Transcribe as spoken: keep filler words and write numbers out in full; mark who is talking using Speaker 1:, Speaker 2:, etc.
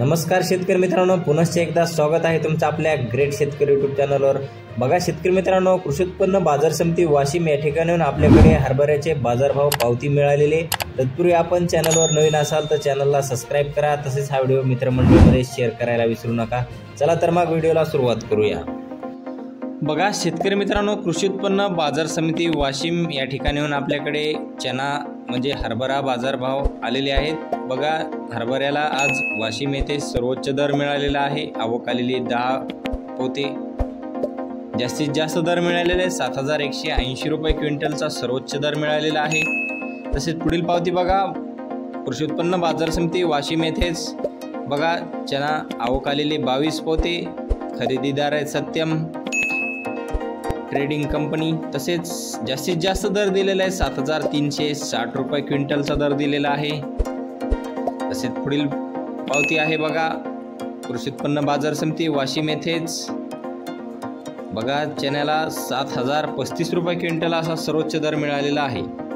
Speaker 1: नमस्कार शेतकरी मित्रांनो, पुनश्च एकदा स्वागत आहे तुमचं आपल्या ग्रेट शेतकरी यूट्यूब चॅनलवर। बघा शेतकरी मित्रांनो, कृषी उत्पन्न बाजार समिती वाशिम या ठिकाणी आपल्याकडे हरभऱ्याचे बाजारभाव पावती मिळालेले। तत्पूर्वी आपण चॅनलवर नवीन असाल तर चॅनलला सबस्क्राइब करा, तसेच हा व्हिडिओ मित्रमंडळीमध्ये शेअर करायला विसरू नका। चला तर मग व्हिडिओला सुरुवात करूया। बघा शेतकरी मित्रांनो, कृषी उत्पन्न बाजार समिती वाशिम या ठिकाणी आपल्याकडे चना म्हणजे हरभरा बाजारभाव आलेले आहेत। बघा हरभऱ्याला आज वाशिम येथे सर्वोच्च दर मिळालेला आहे। आवक आलेली दहा पोते, जास्तीत जास्त दर मिळालेले सात हजार एकशे ऐंशी रुपये क्विंटलचा सर्वोच्च दर मिळालेला आहे। तसेच पुढील पावती बघा, कृषी उत्पन्न बाजार समिती वाशिम येथेच बघा चना आवक आलेली बावीस पोते, खरेदीदार आहे सत्यम ट्रेडिंग कंपनी। तसेच जास्तीत जास्त दर दिलेला आहे सात हजार तीनशे साठ रुपये क्विंटलचा दर दिलेला आहे। तसेच पुढील पावती आहे बघा, कृषी उत्पन्न बाजार समिती वाशिम येथेच बघा चण्याला सात हजार पस्तीस रुपये क्विंटल असा सर्वोच्च दर मिळालेला आहे।